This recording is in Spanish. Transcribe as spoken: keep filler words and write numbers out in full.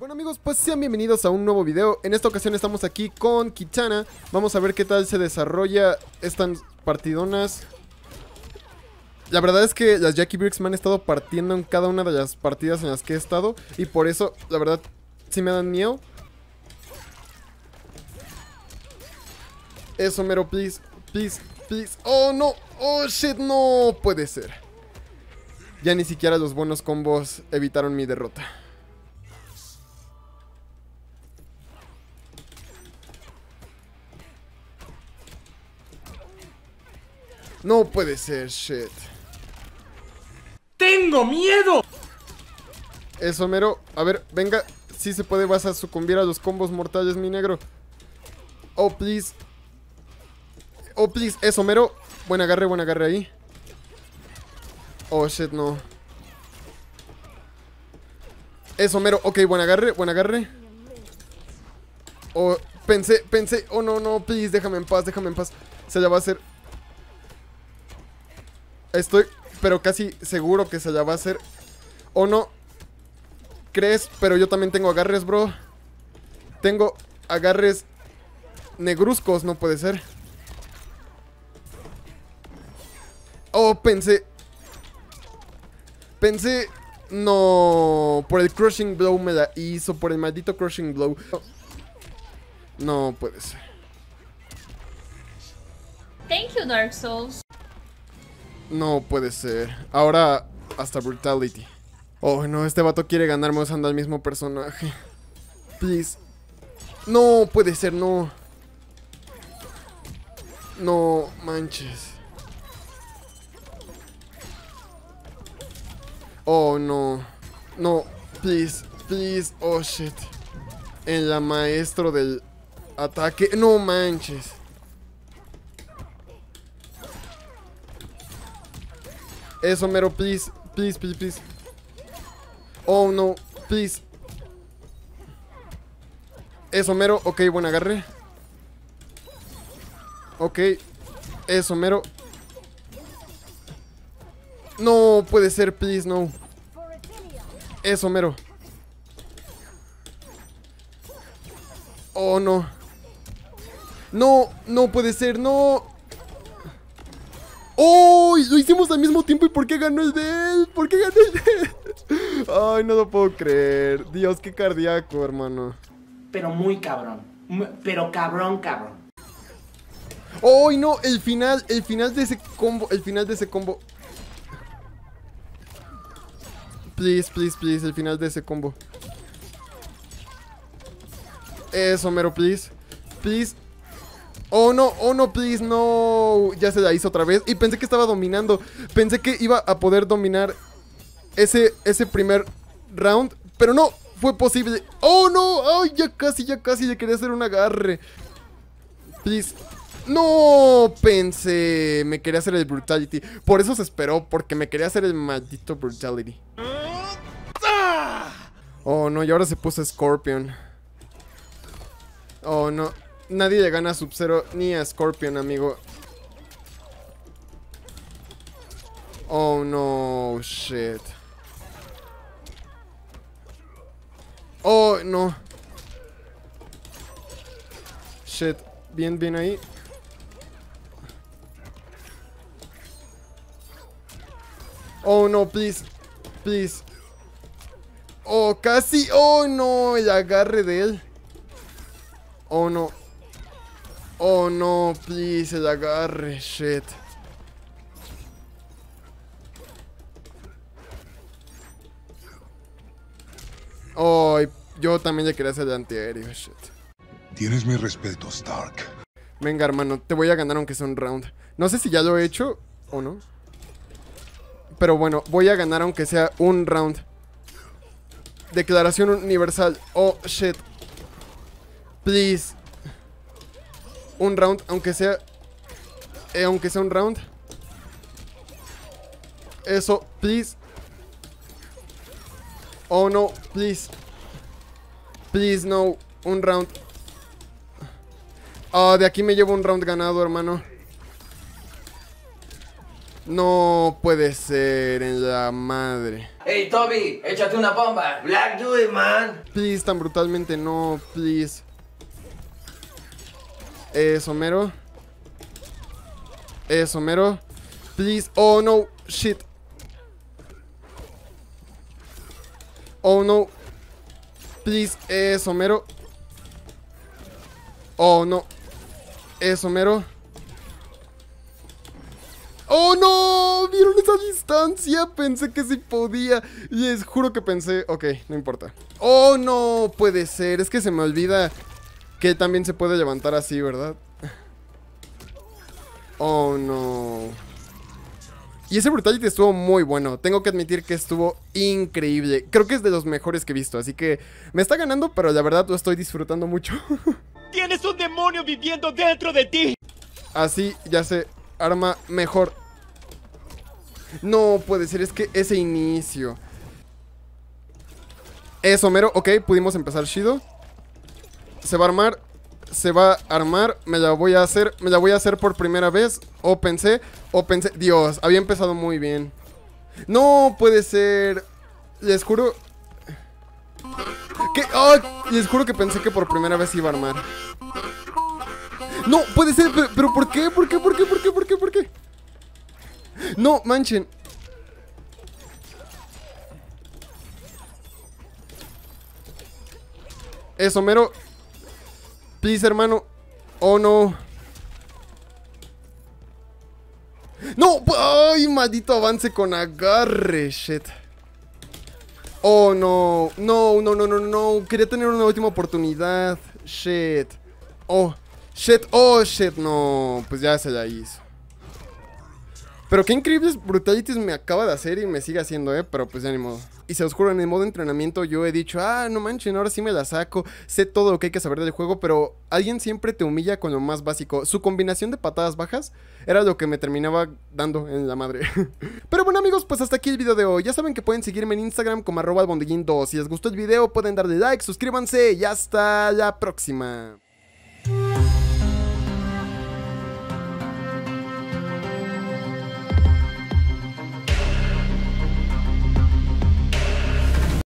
Bueno amigos, pues sean bienvenidos a un nuevo video. En esta ocasión estamos aquí con Kitana. Vamos a ver qué tal se desarrolla estas partidonas. La verdad es que las Jackie Bricks me han estado partiendo en cada una de las partidas en las que he estado. Y por eso, la verdad, sí me dan miedo. Eso mero, please, please, please. Oh no, oh shit, no puede ser. Ya ni siquiera los buenos combos evitaron mi derrota. No puede ser, shit. ¡Tengo miedo! Eso, mero. A ver, venga. Si se puede, vas a sucumbir a los combos mortales, mi negro. Oh, please. Oh, please. Eso, mero. Buen agarre, buen agarre ahí. Oh, shit, no. Eso, mero. Ok, buen agarre, buen agarre. Oh, pensé, pensé. Oh, no, no, please. Déjame en paz, déjame en paz. Se la va a hacer. Estoy, pero casi seguro que se la va a hacer. ¿O no? ¿Crees? Pero yo también tengo agarres, bro. Tengo agarres negruzcos, no puede ser. Oh, pensé. Pensé. No. Por el Crushing Blow me la hizo. Por el maldito Crushing Blow. No puede ser. Thank you, Dark Souls. No puede ser. Ahora hasta Brutality. Oh, no, este vato quiere ganarme usando al mismo personaje. Please. No puede ser, no. No manches. Oh, no. No, please, please. Oh, shit. En la maestro del ataque. No manches. Eso, mero, please, please, please, please. Oh, no, please. Eso, mero, ok, buen agarre. Ok. Eso, mero. No, puede ser, please, no. Eso, mero. Oh, no. No, no puede ser, no. ¡Oh! Lo hicimos al mismo tiempo. ¿Y por qué ganó el de él? ¿Por qué ganó el de él? Ay, no lo puedo creer. Dios, qué cardíaco, hermano. Pero muy cabrón. Muy- Pero cabrón, cabrón. ¡Oh, no! El final, el final de ese combo. El final de ese combo. Please, please, please. El final de ese combo. Eso, mero, please. Please. Oh no, oh no, please, no. Ya se la hizo otra vez. Y pensé que estaba dominando. Pensé que iba a poder dominar ese, ese primer round. Pero no, fue posible. Oh no, ay, ya casi, ya casi le quería hacer un agarre. Please. No, pensé. Me quería hacer el Brutality. Por eso se esperó, porque me quería hacer el maldito Brutality. Oh no, y ahora se puso Scorpion. Oh no. Nadie le gana a Sub-Zero ni a Scorpion, amigo. Oh no, shit. Oh no. Shit, bien, bien ahí. Oh no, please, please. Oh, casi. Oh no, el agarre de él. Oh no. Oh no, please, el agarre, shit. Oh, yo también le quería hacer el antiaéreo, shit. Tienes mi respeto, Stark. Venga, hermano, te voy a ganar aunque sea un round. No sé si ya lo he hecho o no. Pero bueno, voy a ganar aunque sea un round. Declaración universal. Oh, shit. Please. Un round, aunque sea eh, Aunque sea un round. Eso, please. Oh no, please. Please, no, un round. Ah, oh, de aquí me llevo un round ganado, hermano. No puede ser, en la madre. Hey, Toby, échate una bomba. Black, do it, man. Please, tan brutalmente no, please. Eso, mero. Eso, mero. Please. Oh, no. Shit. Oh, no. Please. Eso, mero. Oh, no. Eso, mero. ¡Oh, no! ¿Vieron esa distancia? Pensé que sí podía. Les juro que pensé... Ok, no importa. ¡Oh, no! Puede ser. Es que se me olvida que también se puede levantar así, ¿verdad? ¡Oh, no! Y ese Brutality estuvo muy bueno. Tengo que admitir que estuvo increíble. Creo que es de los mejores que he visto. Así que me está ganando, pero la verdad lo estoy disfrutando mucho. ¡Tienes un demonio viviendo dentro de ti! Así ya se arma mejor. No puede ser, es que ese inicio. Eso, mero, ok, pudimos empezar chido. Se va a armar. Se va a armar. Me la voy a hacer. Me la voy a hacer por primera vez. O pensé, o pensé. Dios, había empezado muy bien. No puede ser. Les juro que, oh, les juro que pensé que por primera vez iba a armar. No, puede ser, pero, pero ¿por qué? ¿Por qué? ¿Por qué? ¿Por qué? ¿Por qué? ¿Por qué? No, manchen. Eso, mero. Please, hermano. Oh, no. No, ay, maldito avance con agarre. Shit. Oh, no. No, no, no, no, no. Quería tener una última oportunidad. Shit. Oh, shit. Oh, shit. No, pues ya se la hizo. Pero qué increíbles brutalities me acaba de hacer y me sigue haciendo, eh. Pero pues ya ni modo. Y se os juro, en el modo entrenamiento yo he dicho, ah, no manchen, ahora sí me la saco. Sé todo lo que hay que saber del juego, pero alguien siempre te humilla con lo más básico. Su combinación de patadas bajas era lo que me terminaba dando en la madre. Pero bueno, amigos, pues hasta aquí el video de hoy. Ya saben que pueden seguirme en Instagram como arroba albondellín dos. Si les gustó el video pueden darle like, suscríbanse y hasta la próxima.